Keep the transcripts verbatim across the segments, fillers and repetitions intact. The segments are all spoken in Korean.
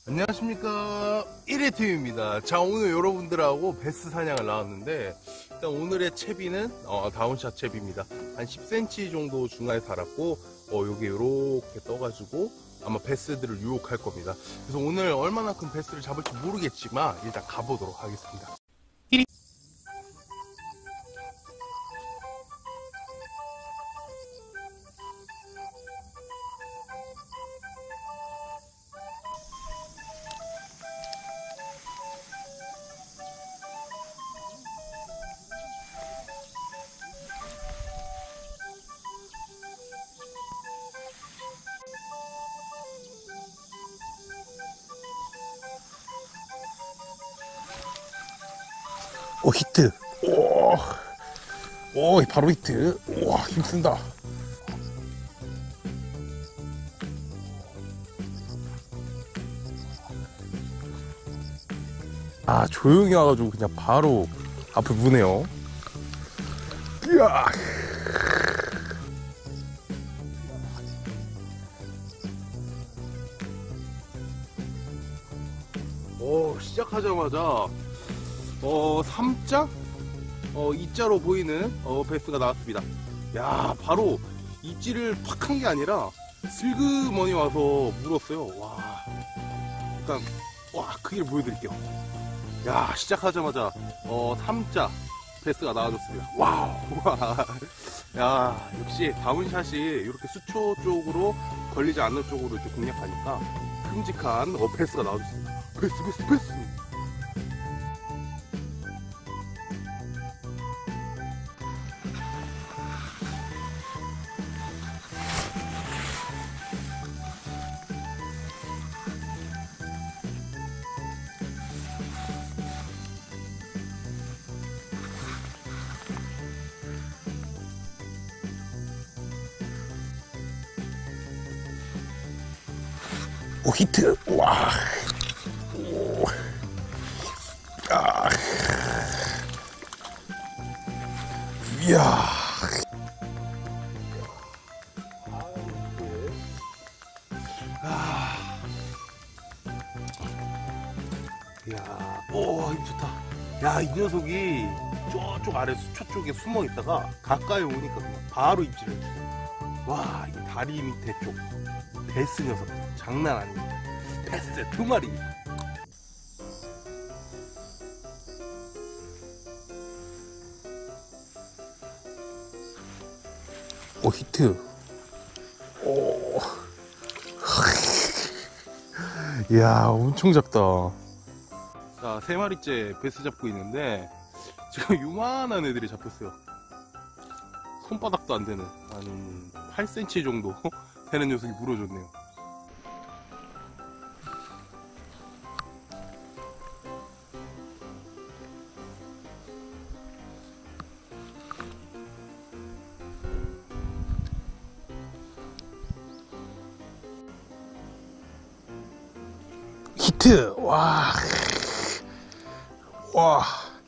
안녕하십니까, 일회팀입니다. 자, 오늘 여러분들하고 베스 사냥을 나왔는데, 일단 오늘의 채비는 어, 다운샷 채비입니다. 한 십 센티미터 정도 중간에 달았고, 어, 여기 이렇게 떠가지고 아마 베스들을 유혹할 겁니다. 그래서 오늘 얼마나 큰 베스를 잡을지 모르겠지만 일단 가보도록 하겠습니다. 오, 히트. 오, 오, 바로 히트. 와, 힘쓴다. 아, 조용히 와가지고 그냥 바로 앞을 무네요. 이야. 오, 시작하자마자 어, 삼자? 어, 이자로 보이는 어, 베스가 나왔습니다. 야, 바로 입질을 팍 한 게 아니라 슬그머니 와서 물었어요. 와, 일단 와, 크기를 보여드릴게요. 야, 시작하자마자 어, 삼자 베스가 나와줬습니다. 와우. 야, 역시 다운샷이 이렇게 수초 쪽으로 걸리지 않는 쪽으로 이렇게 공략하니까 큼직한 어, 베스가 나와줬습니다. 베스, 베스, 베스. 오, 히트. 와. 오. 아. 이야. 아. 이야. 오, 힘 좋다. 야, 이 녀석이 저쪽 아래 수초 쪽에 숨어 있다가 가까이 오니까 그냥 바로 입질을 했어. 와, 이 다리 밑에 쪽 베스 녀석 장난 아닙니다. 베스 두 마리. 오, 히트. 오. 이야, 엄청 작다. 자, 세 마리째 베스 잡고 있는데 지금 요만한 애들이 잡혔어요. 손바닥도 안 되는 한 팔 센티미터 정도 되는 녀석이 물어줬네요. 히트! 와. 와.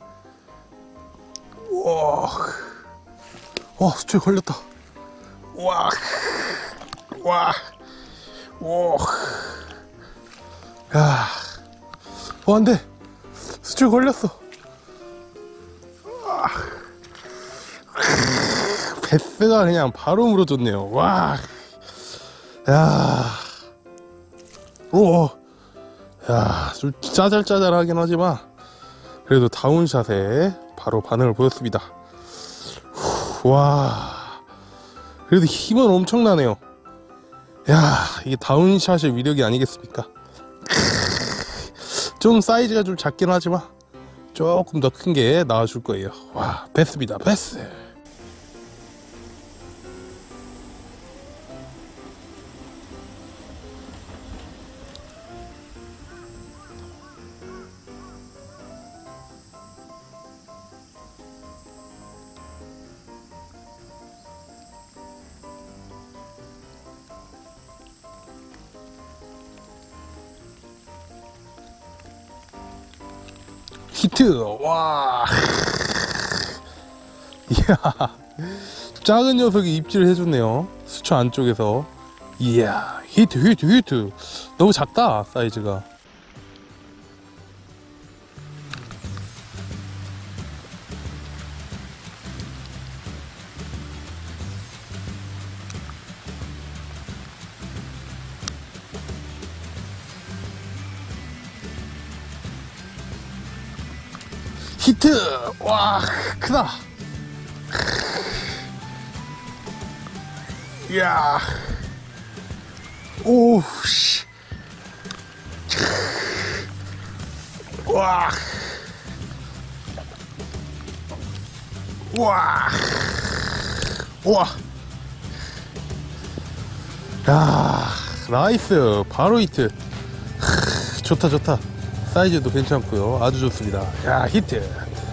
와. 와, 수초에 걸렸다. 와. 와. 와. 야. 어, 안 돼. 수초에 걸렸어. 와. 베스가 그냥 바로 물어줬네요. 와. 야. 오. 야, 좀 짜잘짜잘하긴 하지만 그래도 다운샷에 바로 반응을 보였습니다. 후, 와, 그래도 힘은 엄청나네요. 야, 이게 다운샷의 위력이 아니겠습니까? 좀 사이즈가 좀 작긴 하지만 조금 더 큰 게 나와줄 거예요. 와, 베스입니다. 베스. 히트. 와. 이야, 작은 녀석이 입질을 해줬네요. 수초 안쪽에서. 이야, 히트 히트 히트. 너무 작다 사이즈가. 히트! 와, 크다! 이야, 오, 씨. 와, 와, 와, 야, 나이스, 바로 히트. 좋다, 좋다. 사이즈도 괜찮고요. 아주 좋습니다. 야, 히트.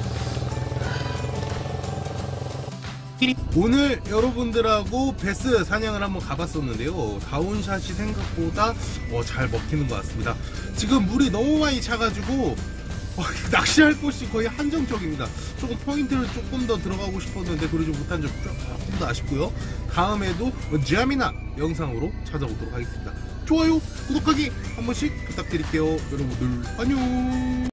오늘 여러분들하고 베스 사냥을 한번 가봤었는데요. 다운샷이 생각보다 어, 잘 먹히는 것 같습니다. 지금 물이 너무 많이 차가지고 어, 낚시할 곳이 거의 한정적입니다. 조금 포인트를 조금 더 들어가고 싶었는데 그러지 못한 점 조금 더 아쉽고요. 다음에도 재미난 영상으로 찾아오도록 하겠습니다. 좋아요, 구독하기 한 번씩 부탁드릴게요. 여러분들 안녕.